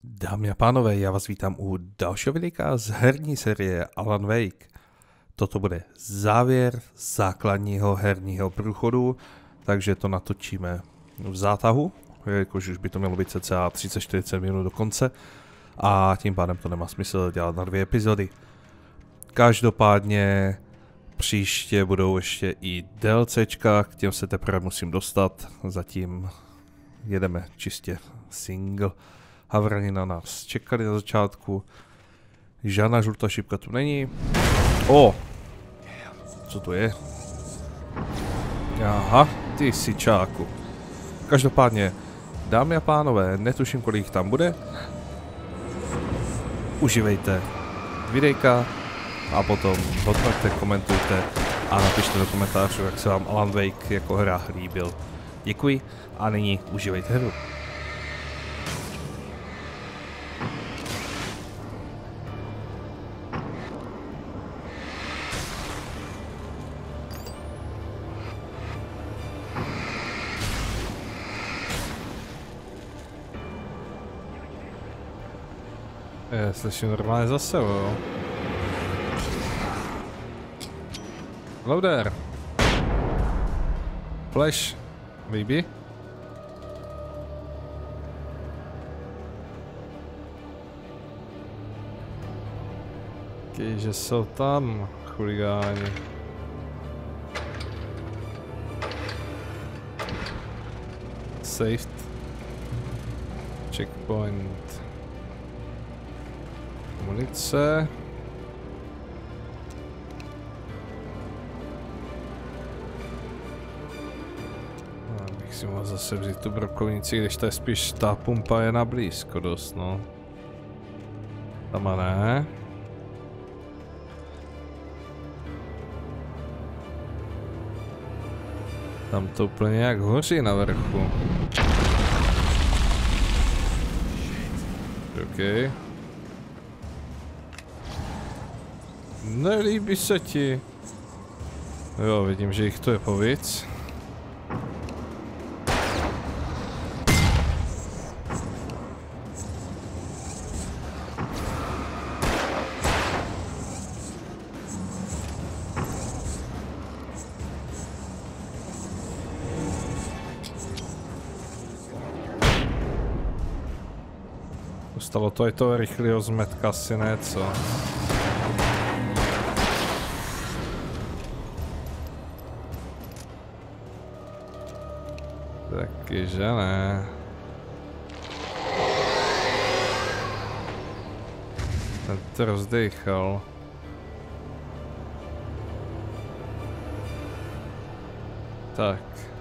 Dámy a pánové, já vás vítám u dalšího videa z herní série Alan Wake. Toto bude závěr základního herního průchodu, takže to natočíme v zátahu, jakož už by to mělo být cca 30-40 minut do konce a tím pádem to nemá smysl dělat na 2 epizody. Každopádně příště budou ještě i DLCčka, k těm se teprve musím dostat, zatím jedeme čistě single. Havrani na nás čekali na začátku. Žádná žlutá šipka tu není. Co to je? Aha, ty sičáku. Každopádně, dámy a pánové, netuším, kolik jich tam bude. Užívejte videjka a potom hodnoťte, komentujte a napište do komentářů, jak se vám Alan Wake jako hra líbil. Děkuji a nyní užívejte hru. Slyším normálně zase, jo. Hello there. Flash, baby. Že jsou tam chuligáni. Saved. Checkpoint. Munice. Bych si mohl zase vzít tu brokovnici, když to je spíš ta pumpa je na blízko dost, no. Tam a ne. Tam to úplně jak hoří na vrchu. OK. Nelíbí se ti. Jo, vidím, že jich to je povíc. Dostalo to i toho rychlého zmetka, asi ne, co? Taky, že ne. Ten to rozdechal. Tak.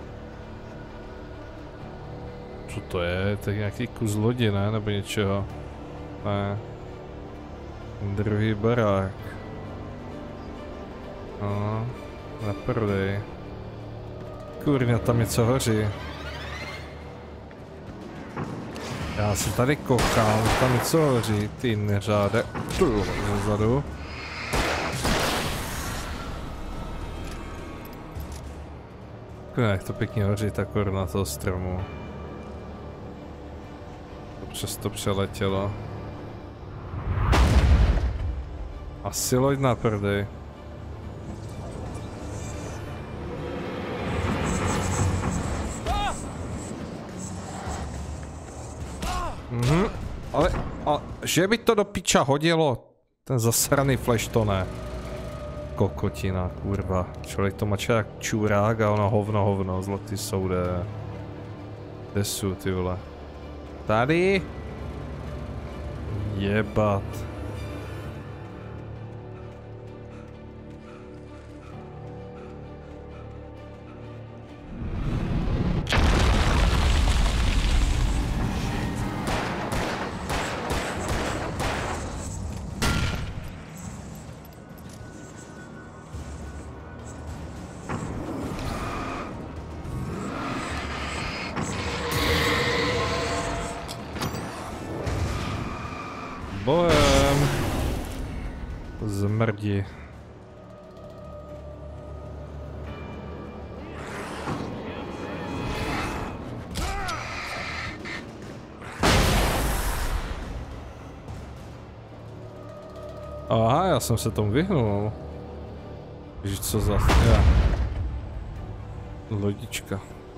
Co to je? To je nějaký kus lodi, ne? Nebo něčeho? Ne. Druhý barák. No, na prodej. Kurňa, tam něco hoří. Já se tady koukám, tam něco hoří, ty neřáde. Tu, zezadu. Kurňa, jak to pěkně hoří, ta koruna toho stromu. To přesto přeletělo. Asi loď na prdej. Ale že by to do piča hodilo, ten zasraný flash to ne. Kokotina, kurva. Člověk to mače jak čurák a ono hovno, zlatý soude. Kde jsou ty vole? Tady? Jebat. Bojem. Zmrdí. Aha, já jsem se tomu vyhnul. Víš co za... Já. Lodička.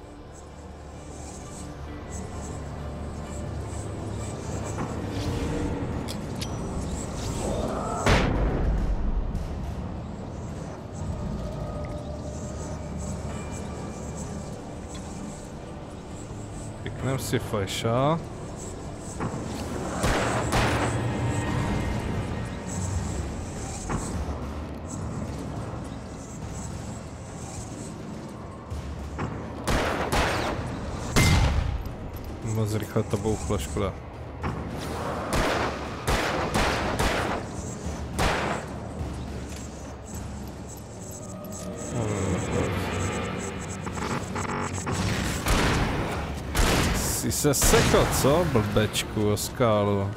Pěkném si fleša. Moc rychle to bouchlo, škoda. Jsi se sekl, co, blbečku, o skálu?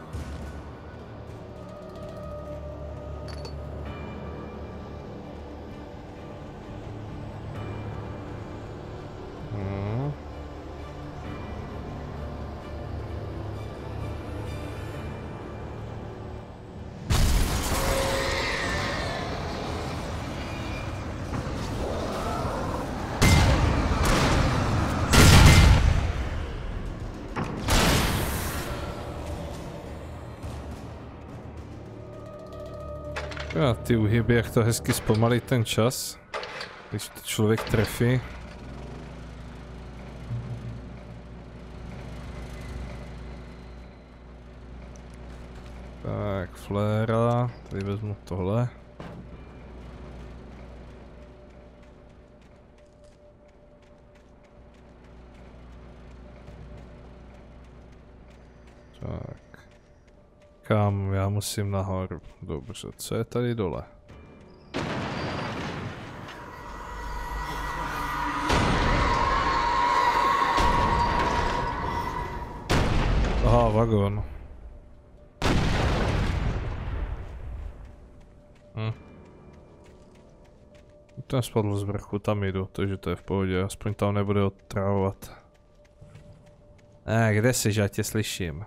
A ty uhyby, jak to hezky zpomalí ten čas, když to člověk trefí. Tak, fléra, tady vezmu tohle. Tak. Kam? Já musím nahoru. Dobře, co je tady dole? Aha, vagon. Ten spadl z vrchu, tam jdu, takže to je v pohodě, aspoň tam nebude otravovat. Kde jsi, že já tě slyším?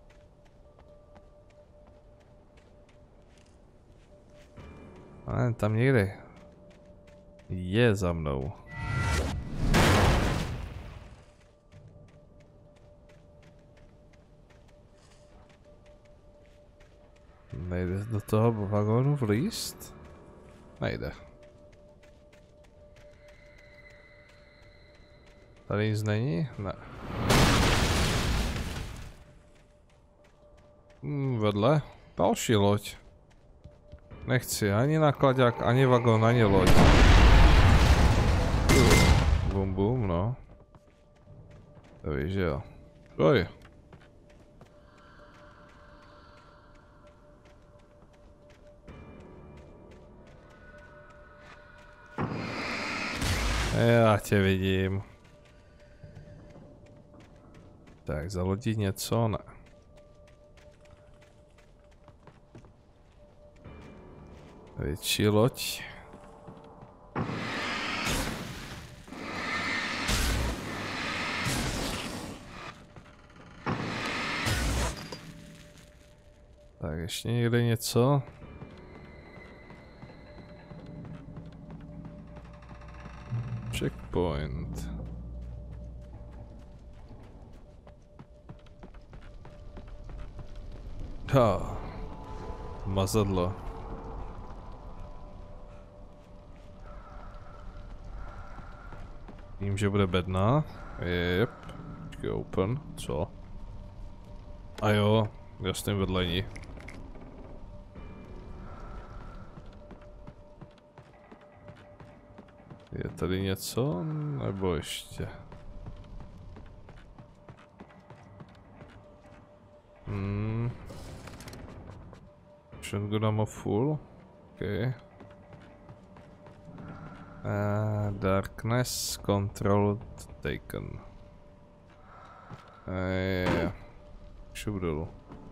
Tam někde je za mnou. Nejde do toho vagónu vlízt? Nejde. Tady nic není? Ne. Vedle? Další loď. Nechci ani nakladák, ani vagón, ani loď. Bum bum, no. To víš, že jo. Oj. Já tě vidím. Tak, za lodí něco, ne. Větší loď. Tak, ještě někde něco. Checkpoint. Mazadlo. Vím, že bude bedna. Jep. Počkej, open. Co? A jo, jasným vedlení. Je tady něco? Nebo ještě? Shotgun ammo full. Okay. Darkness control taken. Šup dolů.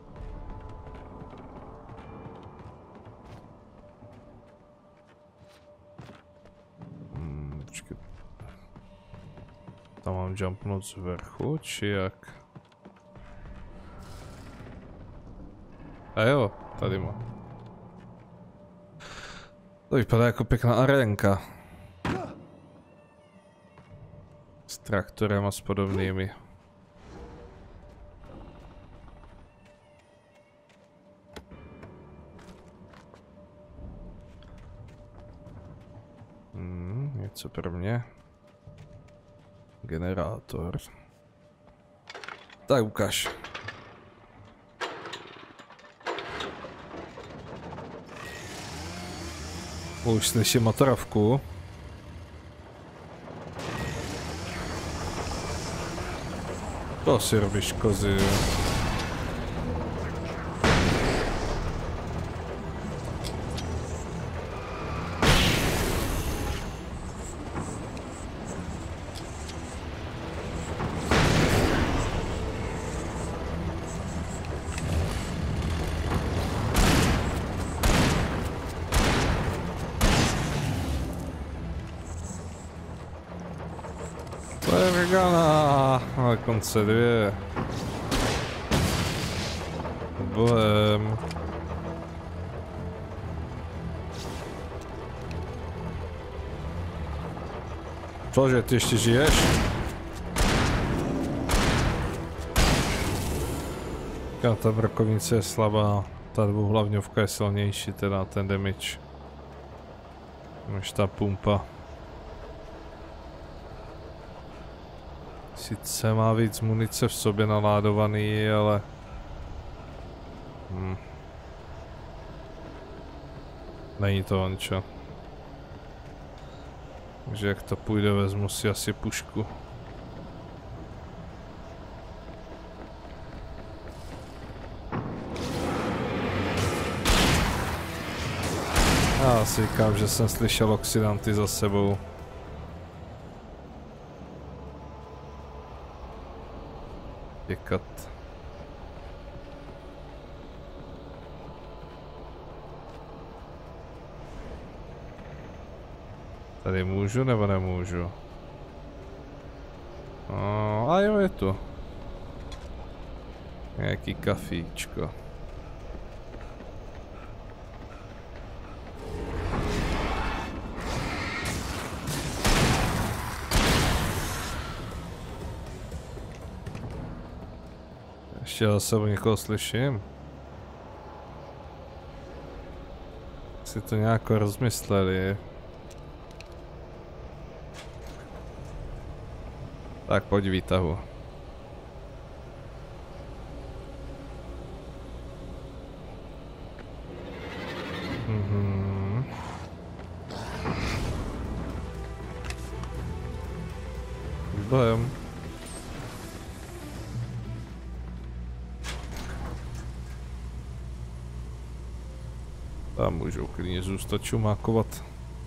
Počkej. Tam mám jumpnout z vrchu, či jak? A jo, tady má. To vypadá jako pěkná arénka. S traktorem a s podobnými. Něco pro mě. Generátor. Tak ukáž. Už slyším motorovku. To si robíš kozy. To je vegana, ale konce 2. Bohem. Cože, ty ještě žiješ? Ta brokovnice je slabá, ta dvouhlavňovka je silnější, teda ten damage. Než ta pumpa. Sice má víc munice v sobě naládovaný, ale... Není to ončo. Takže jak to půjde, vezmu si asi pušku. Já si říkám, že jsem slyšel oxidanty za sebou. Těkat. Tady můžu nebo nemůžu? A jo, je tu. Nějaký kafíčko. Ještě za sebou někoho slyším. Si to nějak rozmysleli. Tak pojď výtahu. Bohem. Tam můžou klidně zůstat čumákovat.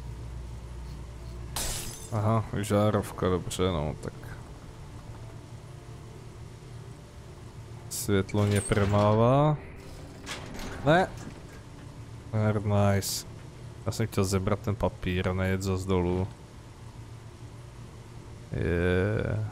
Aha, žárovka, dobře, no tak. Světlo mě promává. Ne. Nice. Já jsem chtěl zebrat ten papír a nejet zas dolů. Yeah.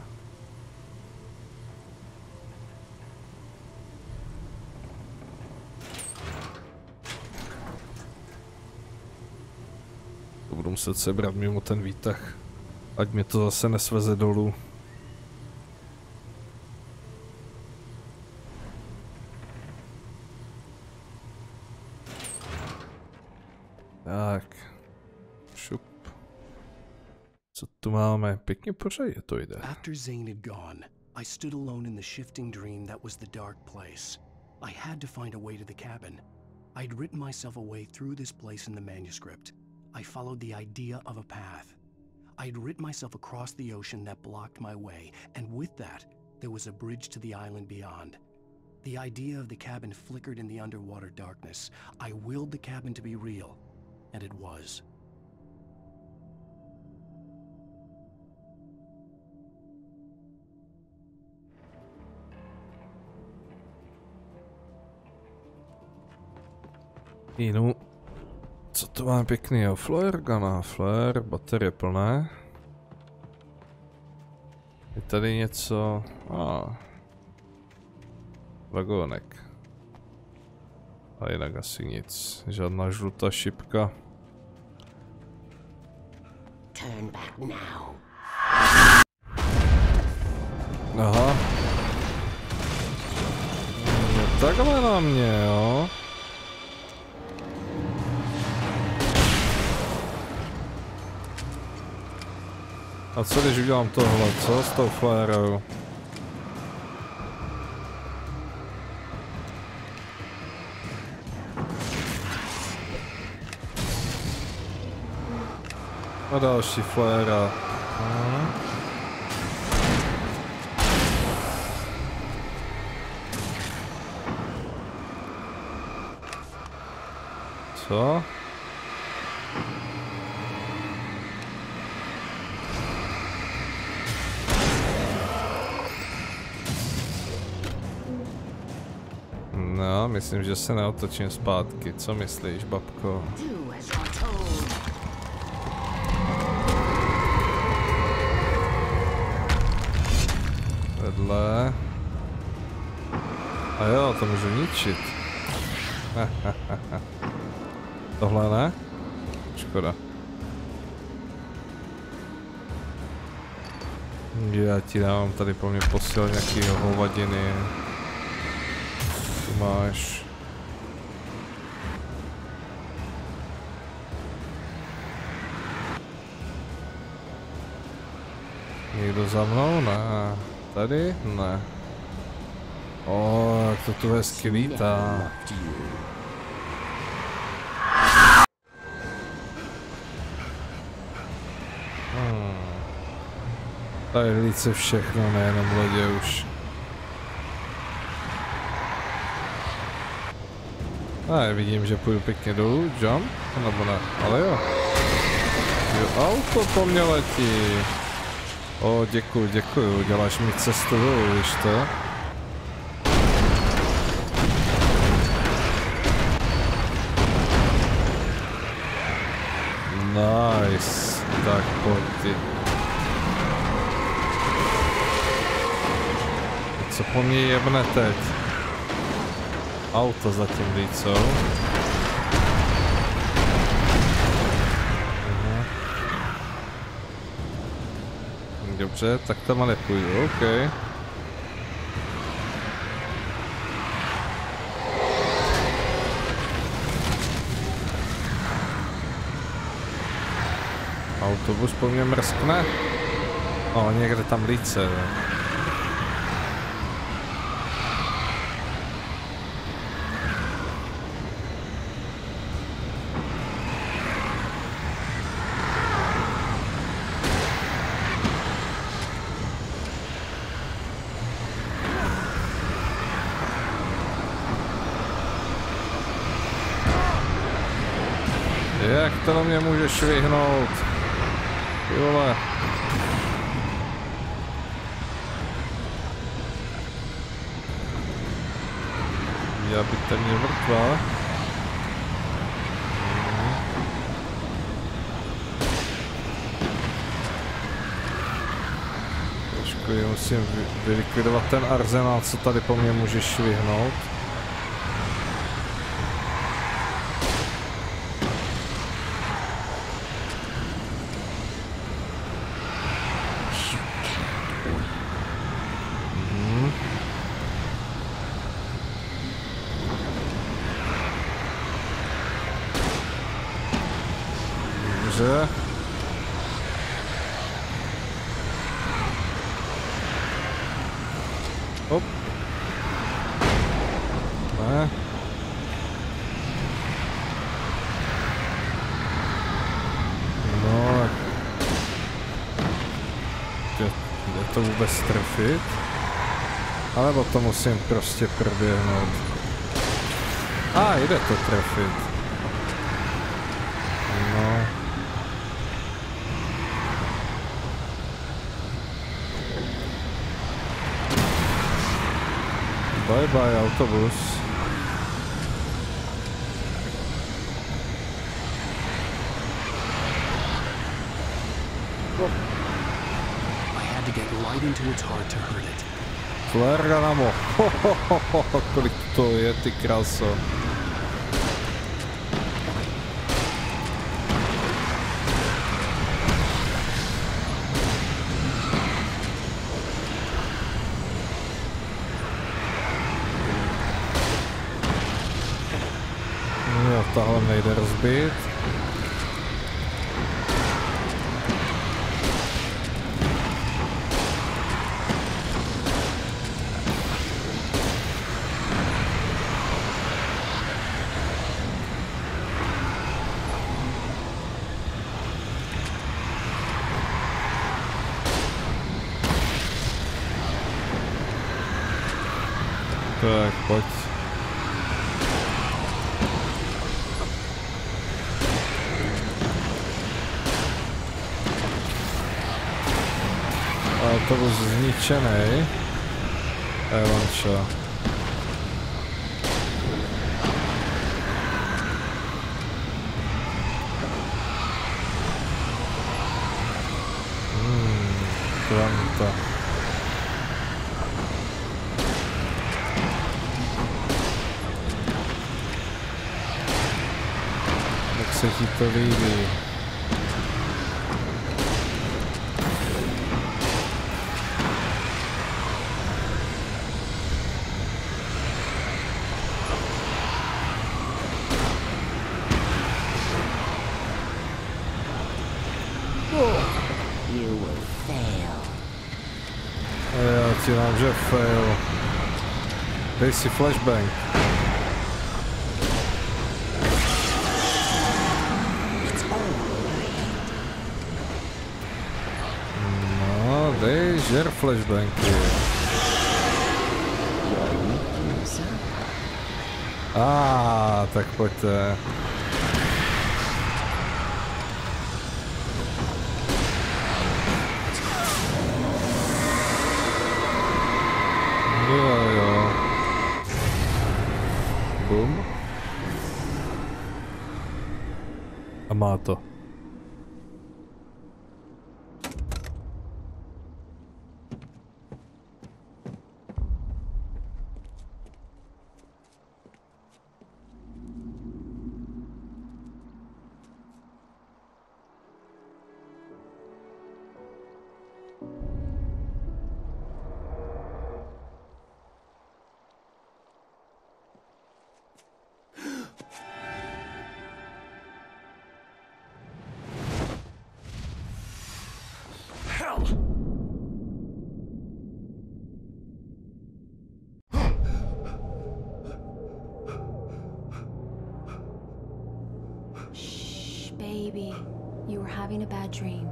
To budu muset sebrat mimo ten výtah. Ať mě to zase nesveze dolů. Tak. Šup. Co tu máme? Pěkně pořádně to jde. After Zane had gone, I stood alone in the shifting dream that was the dark place. I had to find a way to the cabin. I'd written myself a way through this place in the manuscript. I followed the idea of a path. I'd written myself across the ocean that blocked my way, and with that, there was a bridge to the island beyond. The idea of the cabin flickered in the underwater darkness. I willed the cabin to be real, and it was. No, co to máme pěknýho? Flare gun, flare, baterie plné. Je tady něco... Vagónek. A jinak asi nic. Žádná žlutá šipka. turn back now. Aha. Takhle na mě, jo. A co když udělám tohle, co s tou flérou? A další fléra. Co? No, myslím, že se neotočím zpátky. Co myslíš, babko? Do as you're told. Vedle. A jo, to můžu ničit. Tohle ne? Škoda. Já ti dávám tady po mně posil nějaký hovadiny. Tu máš. Někdo za mnou? Ne. Tady? Ne. O, jak to tu hezky lítá. Tady líce všechno, nejenom lodě už. A vidím, že půjdu pěkně dolů, jump, nebo ne, ale jo. Jo, auto po mně letí. O, děkuju, děkuju, děláš mi cestu dolů, víš to? Nice, tak pojď ty. Co po mně jebne teď? Auto zatím lícou. Dobře, tak tam ale půjdu, OK. Autobus po mně mrskne. O, někde tam líce. Jak to na mě může švihnout? Ty vole. Já bych tam mě vrtval. Trošku musím vylikvidovat ten arzenál, co tady po mně může švihnout. Dobře. Hop. Ne. No. Jde to vůbec trefit? Alebo to musím prostě proběhnout. A, jde to trefit. No. Bye bye, autobus. I had to get right into its heart to hurt it. Flerganamo. Kolik to je, ty kráso. Jo, tohle nejde rozbít. Tak, pojď. Ale to byl zničený. Evančo. Kvanta. Jak se ti to líbí? You will fail. Já ti dám, že fail. Dej si flashbang. No, dej žer flashbangy. Tak pojďte. Jo. Bum. A má to. Shh, baby. You were having a bad dream.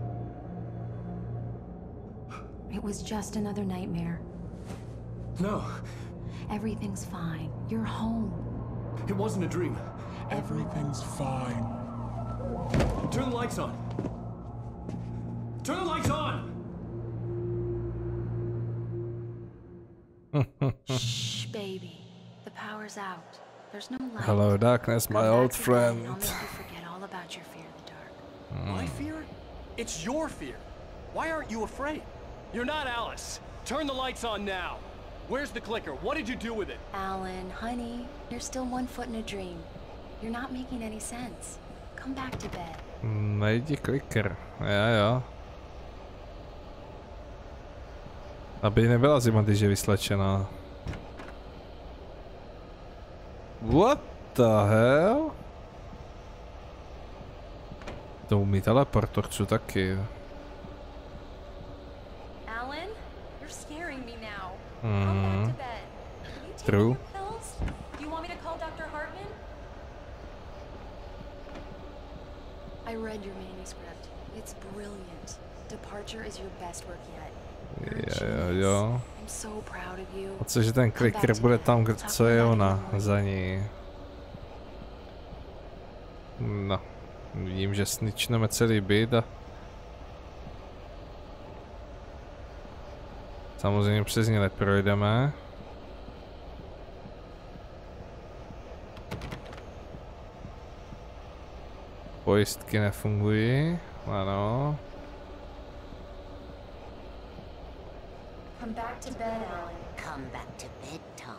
It was just another nightmare. No, Everything's fine. You're home. it wasn't a dream. Everything's fine. Turn the lights on. Turn the lights on! Shh, baby. The power's out. There's no light. Hello darkness, Go my back old to bed friend. and I'll make you forget all about your fear of the dark. My fear? It's your fear. Why aren't you afraid? You're not Alice. Turn the lights on now. Where's the clicker? What did you do with it? Alan, honey, you're still one foot in a dream. You're not making any sense. Come back to bed. Najdi kliker. Jo. Aby nebyla zima, když je vyslečená. What the hell? To umí teleportorču taky. Alan, you're scaring me now. Come back to bed. Can you take True. your pills? Do you want me to call Dr. Hartman? I read your manuscript. It's brilliant. Departure is your best work yet. You're a genius. Jo. I'm so proud of you. A cože ten kliker bude tam, co je ona za ní. No. Vidím, že sničneme celý byt a... Samozřejmě přes ně neprojdeme. Pojistky nefungují, ano. Come back to bed, Alan. Come back to bed, Tom.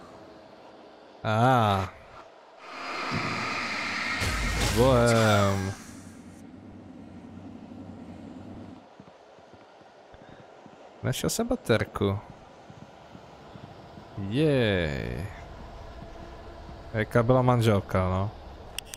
Bohem. Našel jsem baterku. Jej. Jaká byla manželka, no.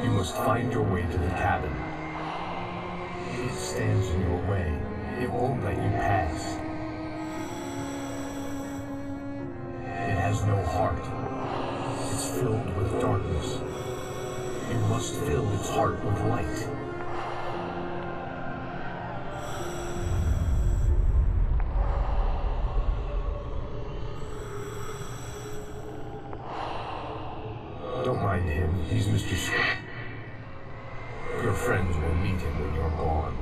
You must find your way to the cabin. If it stands in your way, it won't let you pass. It has no heart. It's filled with darkness. You must fill its heart with light. Don't mind him, he's Mr. Scott. Your friends will meet him when you're gone.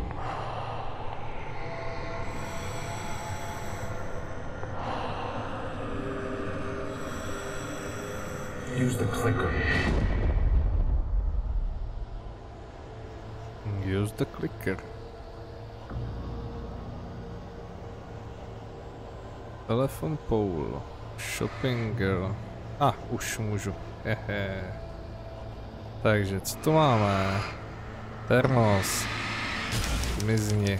Use the clicker. Use the clicker. Telefon pole. Shopping girl. Už můžu. Hehe. Takže, co tu máme? Termos. Mizni.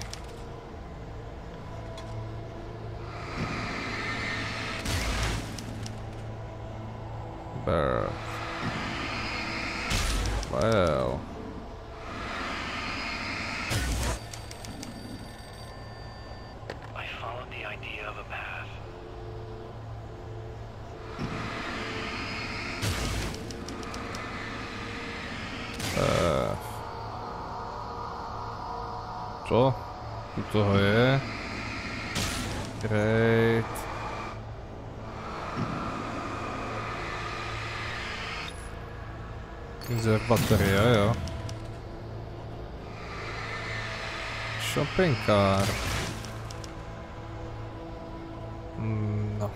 Bear. Well. I followed the idea of a path. Co? U toho je. Great. Zde baterie, jo. Shopping cart. No.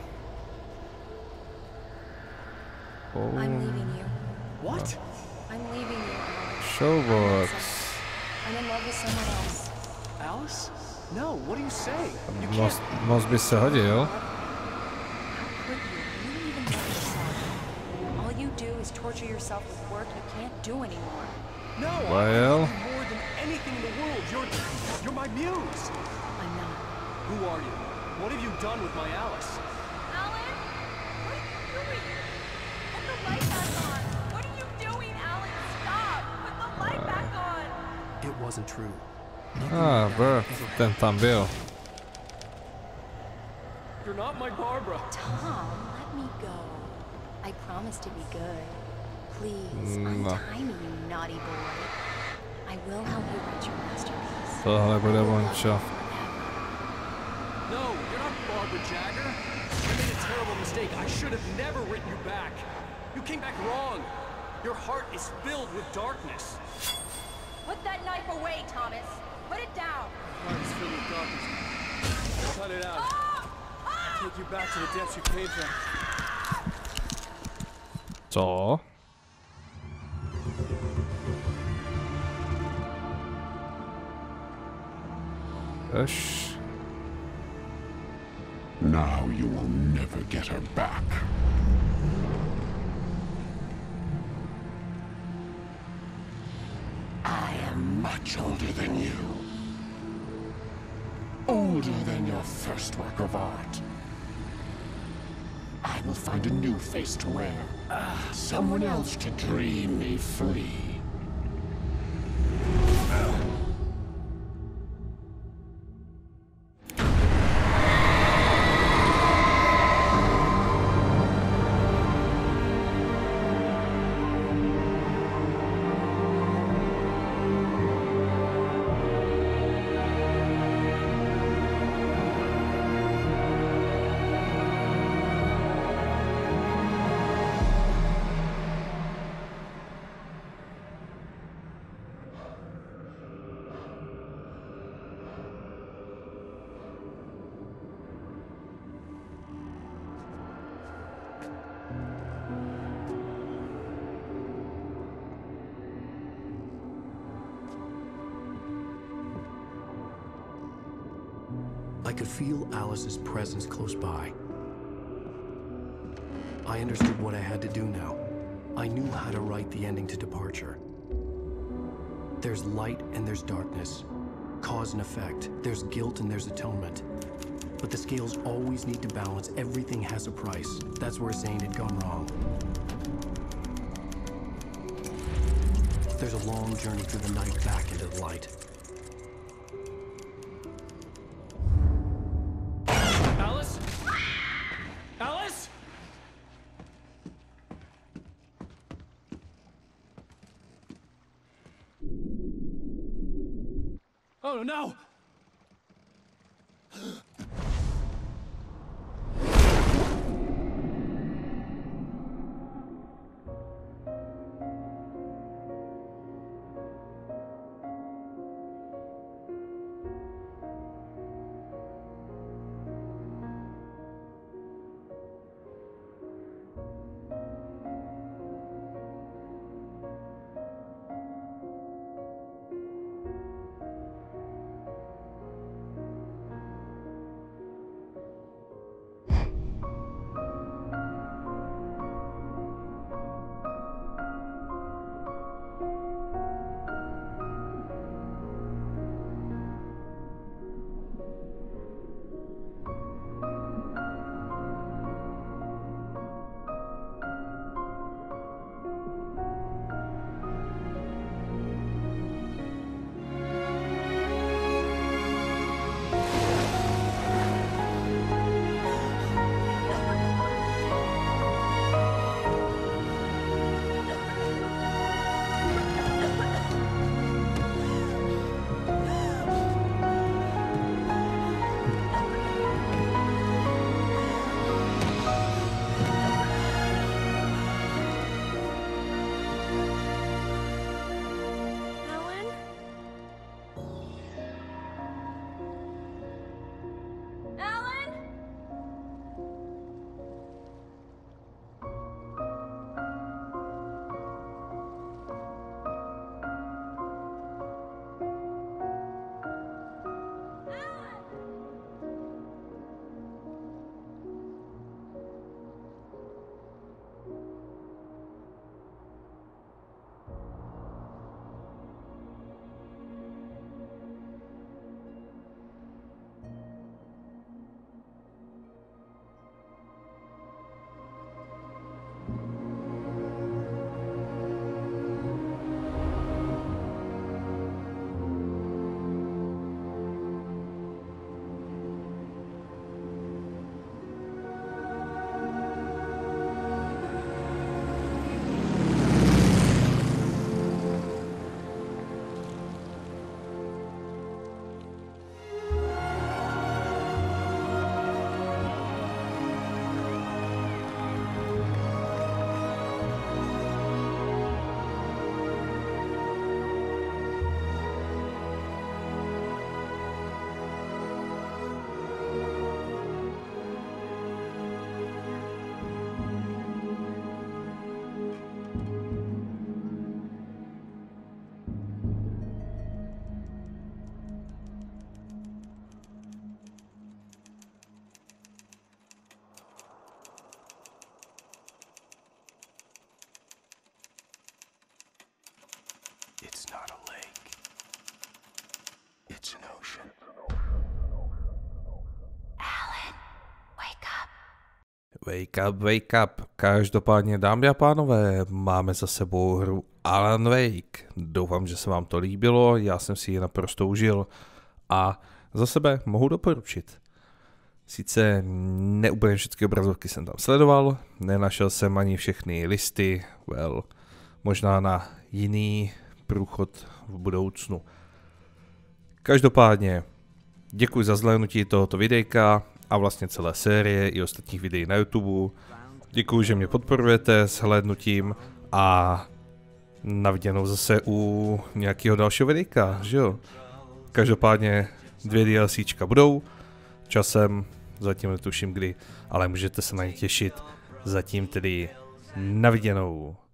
I'm leaving you. What? I'm leaving you. Showbox. I'm in love with someone else. Alice? No, what are you saying? You can't. Most by se hodil. How could you? You don't even love yourself. All you do is torture yourself with work you can't do anymore. No, Well. I love you more than anything in the world. You're my muse. I'm not. Who are you? What have you done with my Alice? Alan? What are you doing? Put the light back on! What are you doing, Alan? Stop! Put the light back on! It wasn't true. Bro, ten tam byl. You're not my Barbara. Tom, let me go. I promise to be good. Please, No. untie me, you naughty boy. I will help you write your masterpiece. Tohle bude vončo. No, you're not Barbara Jagger. I made a terrible mistake. I should have never written you back. You came back wrong. Your heart is filled with darkness. Put that knife away, Thomas! Put it down! Heart is filled with darkness. Cut it out. I'll take you back to the depths you came from. Co? Usch. Now you will never get her back. I am much older than you. Older than your first work of art. I will find a new face to wear. Someone else to dream me free. I could feel Alice's presence close by. I understood what I had to do now. I knew how to write the ending to Departure. There's light and there's darkness. Cause and effect. There's guilt and there's atonement. But the scales always need to balance. Everything has a price. That's where Zane had gone wrong. There's a long journey through the night back into the light. Alice? Alice? Oh no! It's not a lake. It's an ocean. Alan, wake up. Wake up, wake up. Každopádně, dámy a pánové, máme za sebou hru Alan Wake. Doufám, že se vám to líbilo, já jsem si ji naprosto užil a za sebe mohu doporučit. Sice neúplně všechny obrazovky jsem tam sledoval, nenašel jsem ani všechny listy, možná na jiný průchod v budoucnu. Každopádně děkuji za zhlédnutí tohoto videjka a vlastně celé série i ostatních videí na YouTube. Děkuji, že mě podporujete s hlédnutím a na viděnou zase u nějakého dalšího videjka, že jo? Každopádně 2 DLCčka budou časem, zatím netuším kdy, ale můžete se na ně těšit. Zatím tedy na viděnou.